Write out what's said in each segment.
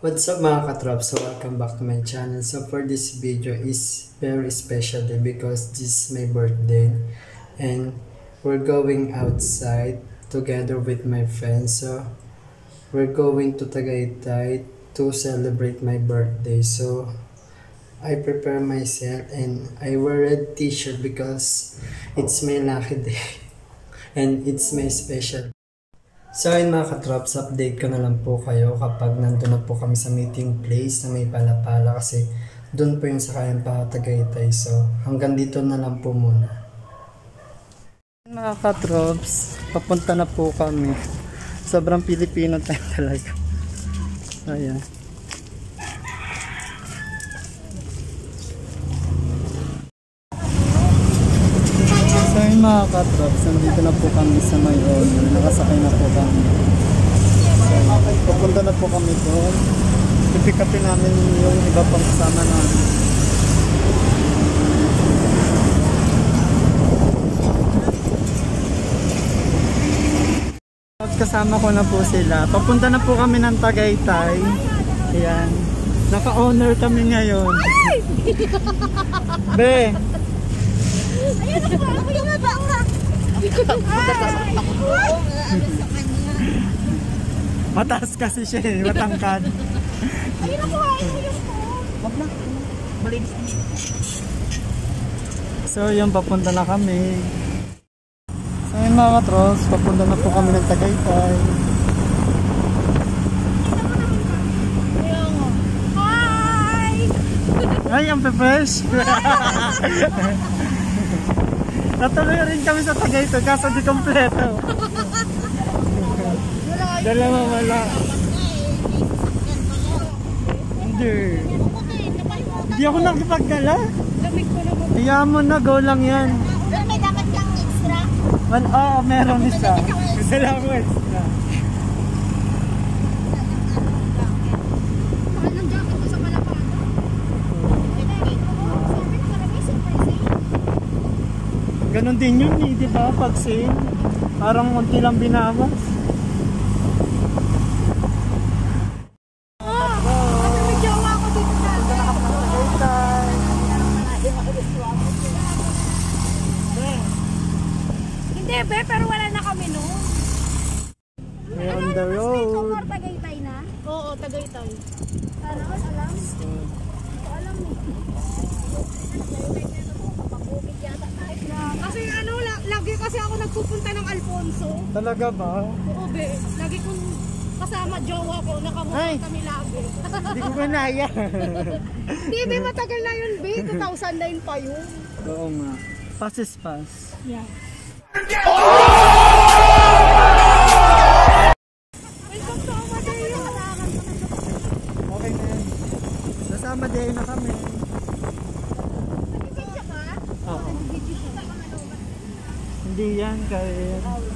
What's up mga katrops? So welcome back to my channel. So for this video is very special day because this is my birthday and we're going outside together with my friends. So we're going to Tagaytay to celebrate my birthday. So I prepare myself and I wear a red t-shirt because it's my lucky day and it's my special. So ayun mga katrops, update ko na lang po kayo kapag nandun na po kami sa meeting place na may Palapala kasi doon po yung sakayan pa Tagaytay. So hanggang dito na lang po muna. Mga katrops, papunta na po kami. Sobrang Pilipino tayo talaga. Ayan. So yun mga katrops, nandito na po kami sa may owner. Nakasakay na po kami. So papunta na po kami doon. I-pick upin namin yung iba pang kasama namin. Kasama ko na po sila. Papunta na po kami ng Tagaytay. Ayan. Naka-owner kami ngayon. Be! Ayun ako, ako yung mabanga. Mataas kasi siya eh, matangkad. Ayun ako, ayun yung phone. Wag na, malinis. So yun, papunta na kami. So yun mga katros, papunta na po kami ng Tagaytay. Hi! Ay, ang pe-fresh! Natuloy rin kami sa Tagaytay kaso di kompleto. Dalawa wala. Hindi. Hindi ako nakipaggala. Lamig ko naman. Hayaan mo na, go lang yan. Pero may dapat kang extra. Well, oo, meron isa. Isa lang ako extra. Mahal ng jacket ko sa Palapala. Ganon din yun eh, di ba? Pag sale, parang unti lang binawas. May jowa ako dito sa Hindi be, pero wala na kami noon. We're on the road. Tagaytay na? Oo, Tagaytay. Alam? Alam eh. Kasi ano, lagi kasi ako nagpupunta ng Alfonso. Talaga ba? Oo be, lagi kong kasama jowa ko, nakamukha Ay! kami lagi. Hindi ko kanaya. Hindi be, matagal na yun be, 2009 pa yun. Oo nga. Pass is pass. Yeah. Welcome to Amadeo. Okay na yan. Nasama din na kami. Nag-video ka? Oo. Nag-video ka? Hindi yan, kaya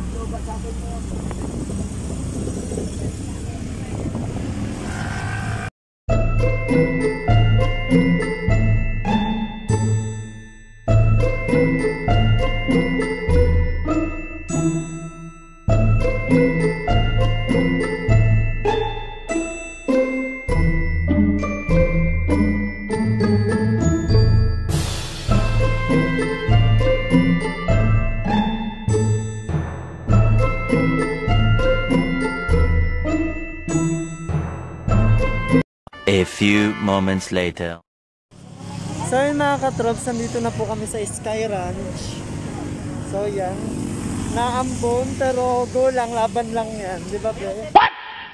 A few moments later. So yun mga katrops, nandito na po kami sa Sky Ranch. So yan. Naambon pero go lang, laban lang yan. Di ba be? What?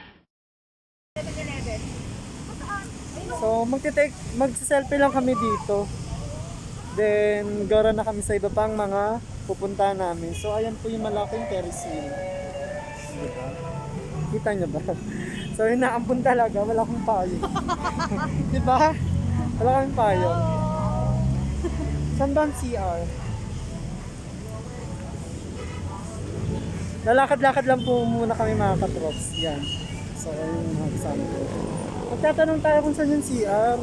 So magsi-selfie lang kami dito. Then gora na kami sa iba pang mga pupunta namin. So ayan po yung malaking Ferris wheel. Diba? Kita nyo ba? So yun, naambon talaga, wala akong payong. Diba? Wala akong payong. Saan ba ang CR? Lalakad-lakad lang po muna kami mga katrops. Yan. So yun mga kasama ko. Magtatanong tayo kung saan yung CR.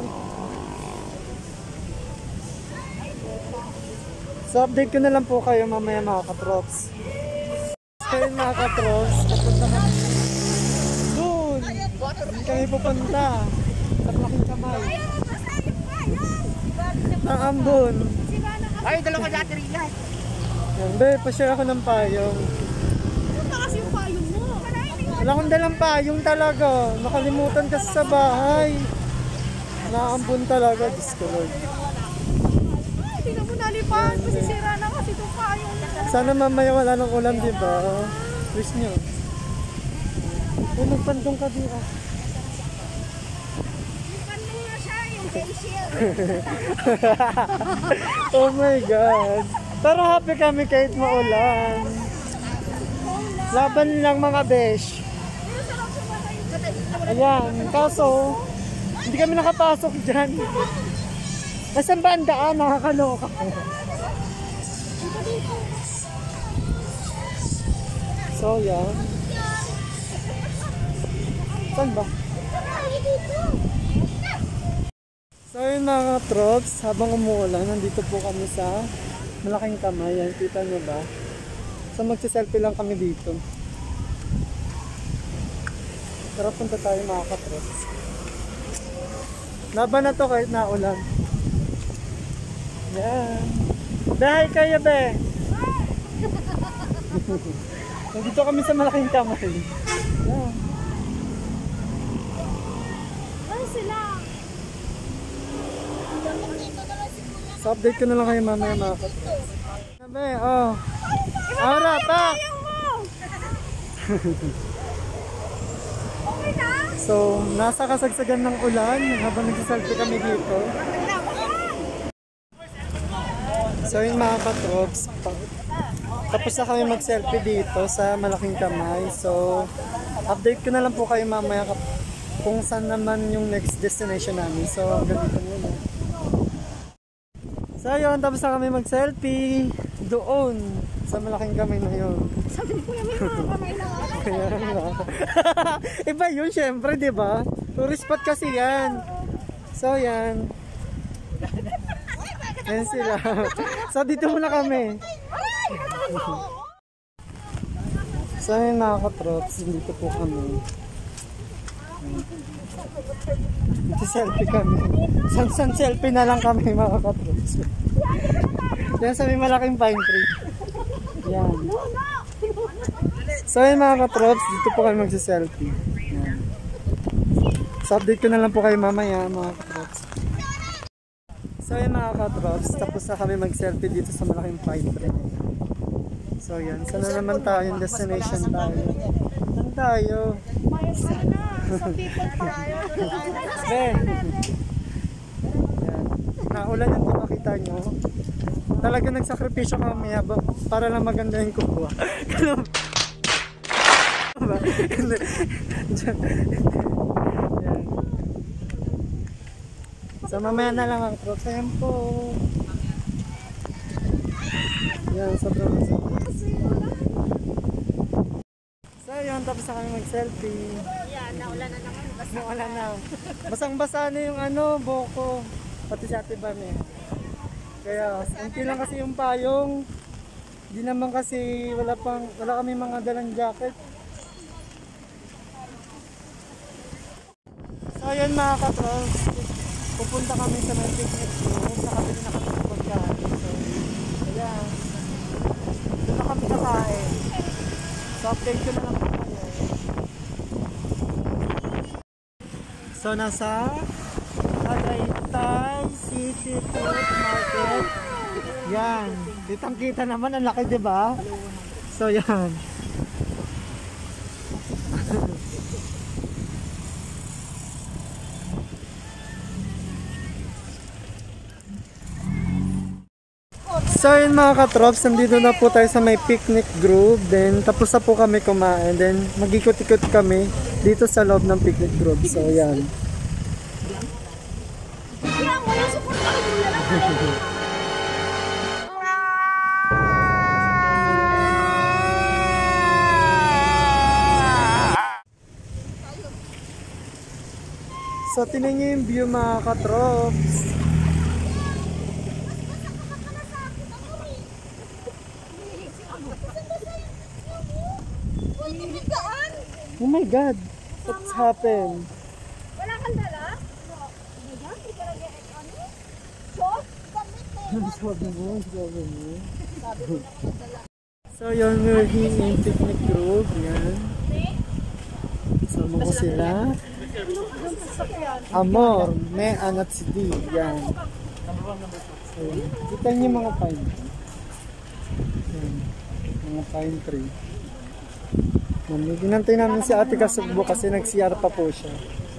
So update ko na lang po kayo mamaya mga katrops. So yun mga katrops, papunta na doon. kami pupunta. Sa malaking kamay. Ang ambon. Ay, dalawa ka dati rin yan. Yan, be, pa-share ako ng payong. Punta kasi yung payong mo. Wala akong dalang payong talaga. Nakalimutan kasi sa bahay. Naambon talaga, Diyos ko Lord. Ay, tingnan mo nalipan. Masisira na kasi itong payong mo. Sana mamaya wala ng ulan, di ba? Wish nyo. Uy, magpandong ka di ah. Ano nga siya, yung facial. Oh my God. Pero happy kami kahit maulan. Laban lang mga besh. Ayan, kaso hindi kami nakapasok dyan. Nasaan ba ang daan? Nakakaloka. So yan. Saan ba? So yun mga troops, habang umuulan, nandito po kami sa malaking kamay. Yan, kita nyo ba? So magsiselfie lang kami dito. Tara, punta tayo mga katroops. Laban na to kahit naulan. Yan. Bahay kayo be! Nandito kami sa malaking kamay. Yan. Ano sila? So update ko na lang kayo mamaya mga katroops. Be, oh. Ara, pak! Okay na? So, nasa kasagsagan ng ulan habang nagsiselfie kami dito. So yun mga katroops, tapos na kami mag-selfie dito sa malaking kamay. So, update ko na lang po kayo mamaya kung saan naman yung next destination namin. So, hanggang dito muna. So yun, tapos na kami mag-selfie doon sa malaking kamay na yun. Sabi ko yung may mga kamay na ako. Kaya nga. Iba yun syempre, di ba? Tourist spot kasi yan. So yan. Yan sila. So dito muna kami. So yun mga katrops, dito po kami. Selfie kami. San selfie na lang kami mga katrops. Yan sa may malaking pine tree. Yan. So yun mga katrops, dito po kami magsiselfie. Yan. So update ko na lang po kayo mamaya mga katrops. So yun mga katrops, tapos na kami mag-selfie dito sa malaking pine tree. So yan, saan na naman tayo yung destination tayo? Saan tayo? Sa people tayo. Ben! Yan. Naulan yung makita nyo. Talaga nagsakripisyo kami para lang maganda yung kuha. Yan. So mamaya na lang ang trot. Ayan po. Yan, sobrang so yun, tapos na kami mag-selfie. Yan, naulan na naman. Wala na. Basang-basa na yung buko. Pati si Ate Van eh. Kaya, unti lang kasi yung payong. Di naman kasi wala kami mga dalang jacket. So ayun mga katrol, pupunta kami sa may picnic room. Nakabili na kami ng pagkain. So, ayan. Doon na kami kakain. So update ko na lang po kayo. So nasa Tagaytay City Food Market. Yan. Kitang-kita naman, ang laki, 'di ba? So yan. So yun mga katrops, nandito na po tayo sa may picnic group. Then tapos na po kami kumain. Then mag-ikot-ikot kami dito sa loob ng picnic group. So yan. Yan, wala support ako din na lang. So tingnan nyo yung view mga katrops. Oh my God, what's happened? Sabi mo. So yun, we're here in picnic group. Yan. Sama ko sila. Amor, may anat si D. Yan. So, yan. Kita niyo mga pine. Yan. Mga pine tree. Ginantay namin si Ate Kasugbo kasi nag-CR pa po siya.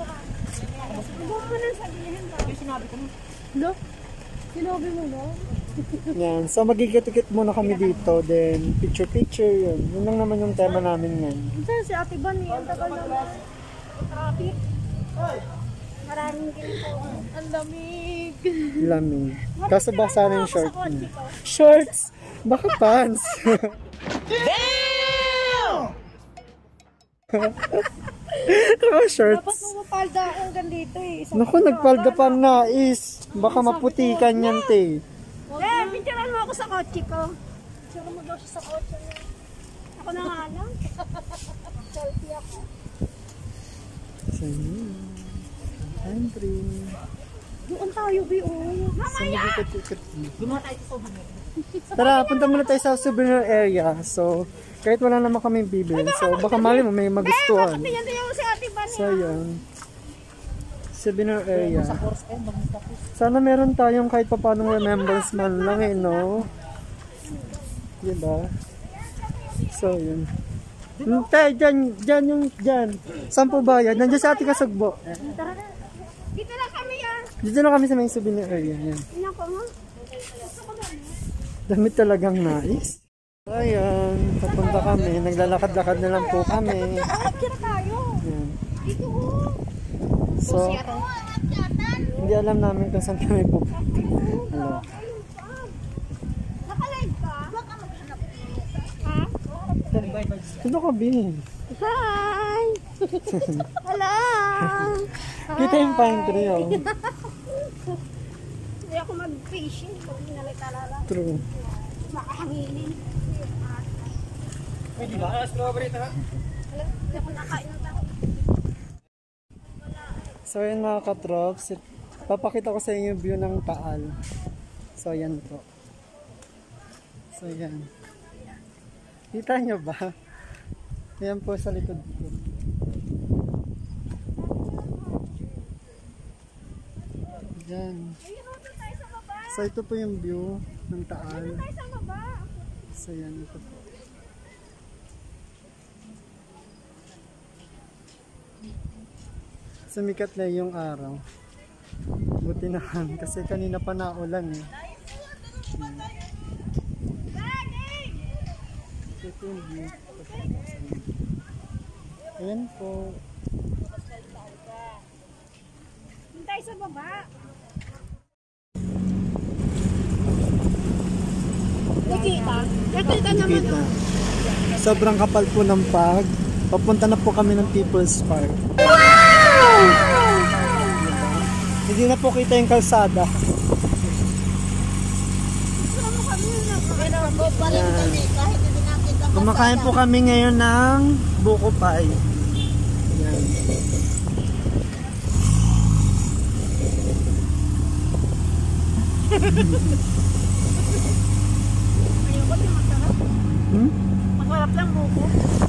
No? Sinabi mo no? Yan. So magigit-git muna kami dito. Then picture-picture yun. Yun lang naman yung tema namin ngayon. Saan si Ate Bani? Ang tagal naman. Traffic. Maraming ganito. Ang lamig. Lamig. Kaso basa na yung short niya. Shorts! Baka pants. Damn! Shorts. Tapos pumapalda akong ganito eh. Naku, nagpalda pa ang nais. Baka maputikan yan, te. Picturean mo ako sa kotse ko. Picturean mo daw siya sa kotse niya. Ako na nga lang. Selfie ako. So, country. Doon tayo, B.O. Mamaya! Tara, punta muna tayo sa souvenir area. So, kahit wala naman kami bibili. So, baka mali mo may magustuhan. Si Ate Bani. So, yun. Souvenir area. Sana meron tayong kahit pa paano remembrance man lang eh, no? Diba? So, yun. Tay, dyan yung, dyan. Saan po ba yan? Nandiyan sa Ate Kasugbo. Tara na. Dito na kami yan. Dito na kami sa may souvenir area. Yan. Tingnan ko mo. Damit talagang nais. So, ayan. Papunta kami. Naglalakad-lakad na lang po kami. Kira tayo. Yan. Dito ko. So, hindi alam namin kung saan kami pupunta. Hello. Nakalive ka? Ha? Ito ka, B. Hi! Hello! Kita yung pine tree, oh. Hindi ako mag-fishing. Kung hindi nalalala. True. Makahanginin. Pwede ba? Strawberry ta? Hindi ako nakain ng taho. So, yun mga katrops. Papakita ko sa inyo yung view ng Taal. So, yan po. So, yan. Kita nyo ba? Yan po sa likod ko. Yan. So, ito po yung view ng Taal. So, yan. Ito po. Sumikat na yung araw. Buti naman kasi kanina pa naulan eh. Ito yung view. Ayan po. Hintay sa baba. Nakita? Nakita naman. Kita. Sobrang kapal po ng pag. Papunta na po kami ng People's Park. Hindi na po kita yung kalsada. Kumakain po kami ngayon ng buko pie. Yan. Ayoko yung masarap. Masarap lang buko.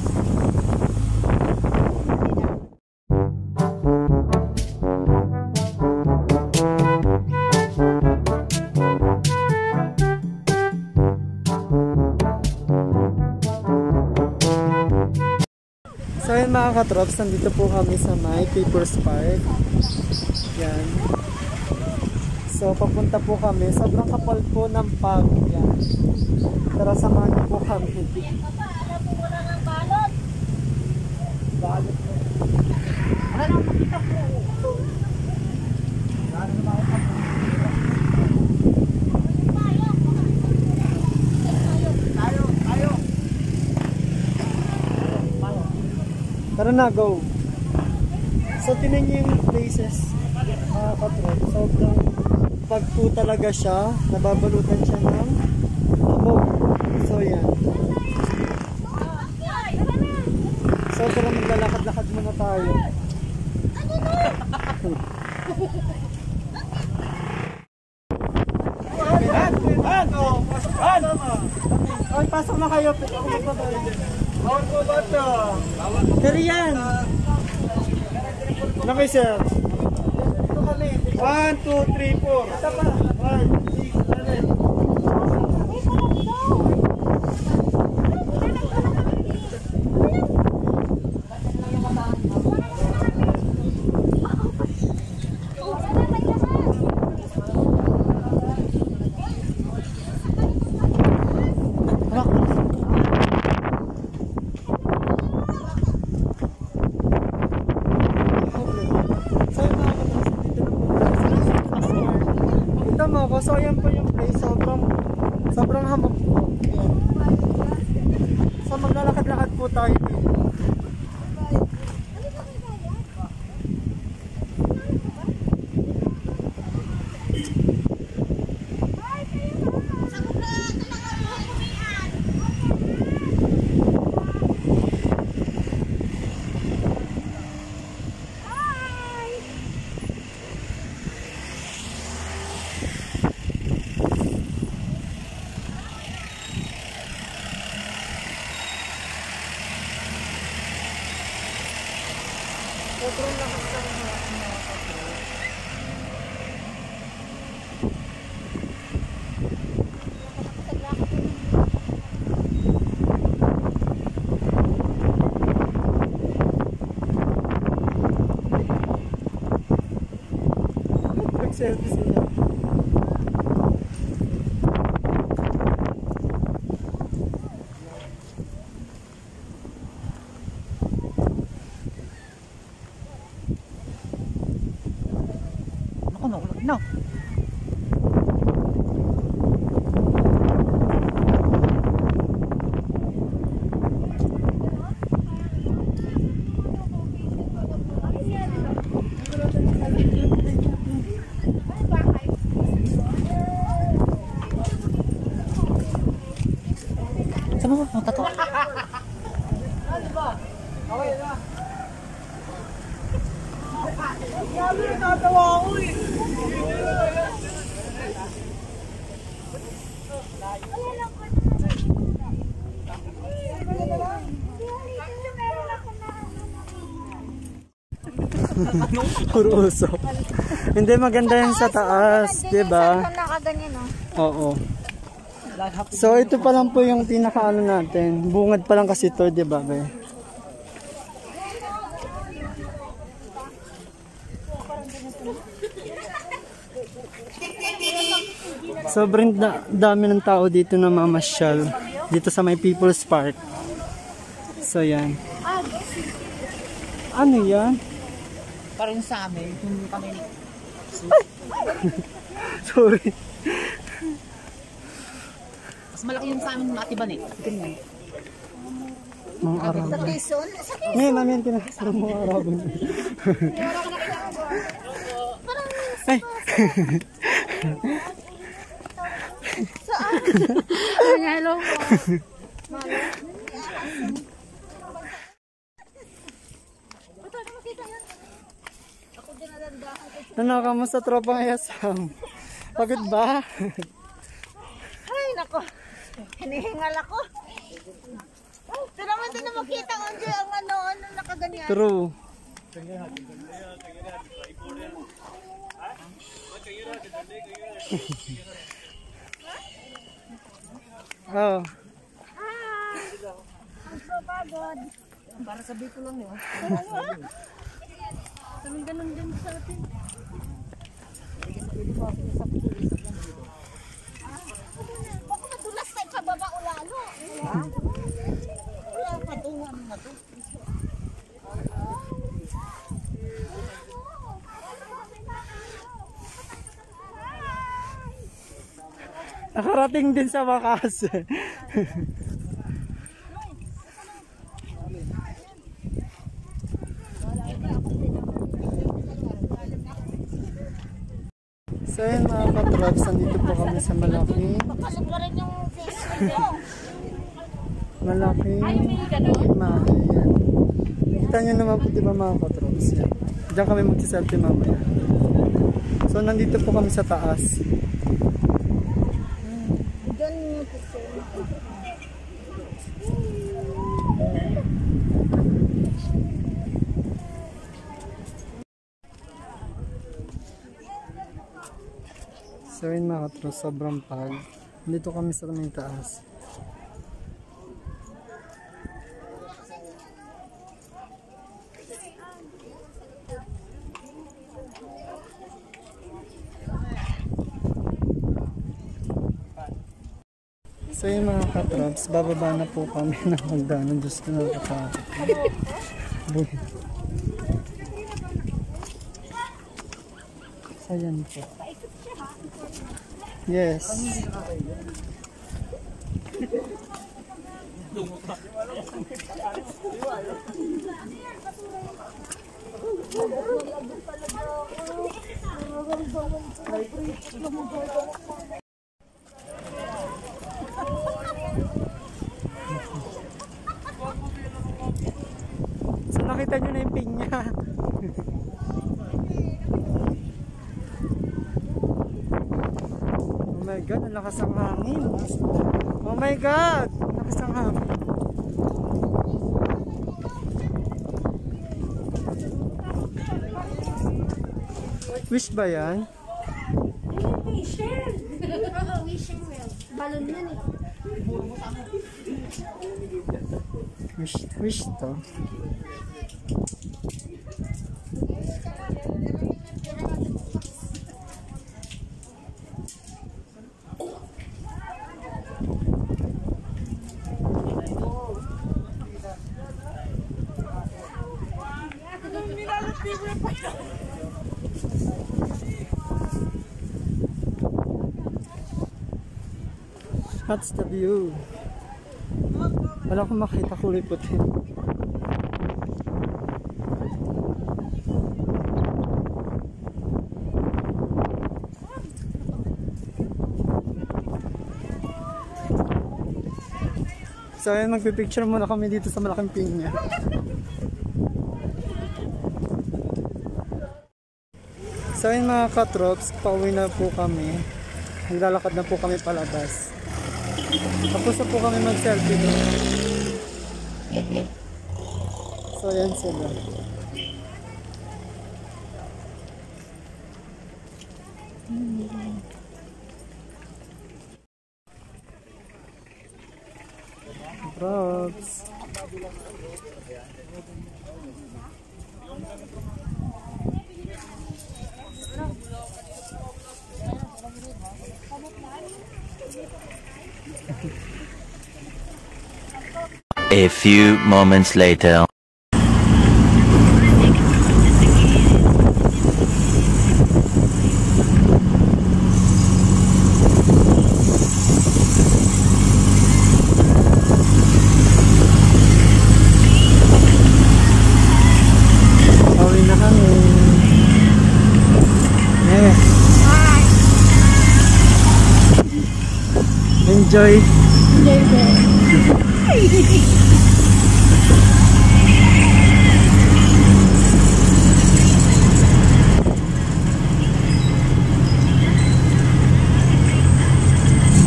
So yun mga katrops, nandito po kami sa may People's Park. Yan. So papunta po kami. Sobrang kapal po ng pag. Yan. Tara samahan niyo po kami. Balot po. Ano makita po? Tara na, go! So, tinan niyo yung places, mga katrol. Sobrang pag po talaga siya, nababalutan siya ng lamog. So, yan. So, tara maglalakad-lakad muna tayo. pasok na kayo. Bawal po ba ito? Pero yan. Okay, sir. 1, 2, 3, 4. Ito pa. 1, 6, 7. So ayan po yung place, sobrang hamog po. So maglalakad-lakad po tayo dito. Sobrang lakas ng mga kapatid. Nag-selfie sila. No. Sama mo, tato. Ano ba? Okay na. Grabe na natawa ako eh. Puro usok. Hindi maganda yan sa taas, diba? Oo. So ito pa lang po yung pinakaano natin. Bungad pa lang kasi ito, diba? Sobrang dami ng tao dito na mamasyal dito sa may People's Park. So yan. Ano yan? Parang sa amin, hindi kami. Sorry. Mas malaki yung sa amin ng Atiban eh. Ganyan. Mga Arabo. Sa Quezon? Ngayon namin kinakasama mga Arabo. Ay! Saan? Hello po. Ano ka mo sa tropang Ayasam? Pagod ba? Ay, nako. Hinihingal ako. Ito naman din na makita ko ang ano nakaganyan. True. Oh. Ang so pagod. Para sabi ko lang yun. Ganun din sa atin. Baka madulas tayo sa baba o lalo. Wala patungan na to. Nakarating din sa wakas. So yun mga katrops, nandito po kami sa malaking imahe. Kita nyo naman po diba mga katrops. Diyan kami magsiselfie mamaya. So nandito po kami sa taas. So yun mga katros, sobrang pag. Dito kami sa may taas. So yun mga katrops, bababa na po kami ng hagdanan. Diyos ko nakatakot. So yan po. Yes. So nakita nyo na yung pinya. Oh my god, ang lakas ng hangin. Oh my god, ang lakas ng hangin. Wish ba yan? Wishing well. Balon yan eh. Wish to. That's the view. Wala akong makita kulay puti. So ayun, magpipicture muna kami dito sa malaking pinya. So ayun mga katrops, pauwi na po kami. Naglalakad na po kami palabas. Tapos na po kami mag-selfie doon. So ayan sila. Props. A few moments later. Pauwi na kami. Yeah. Enjoy.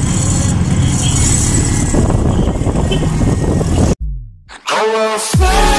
I will fly.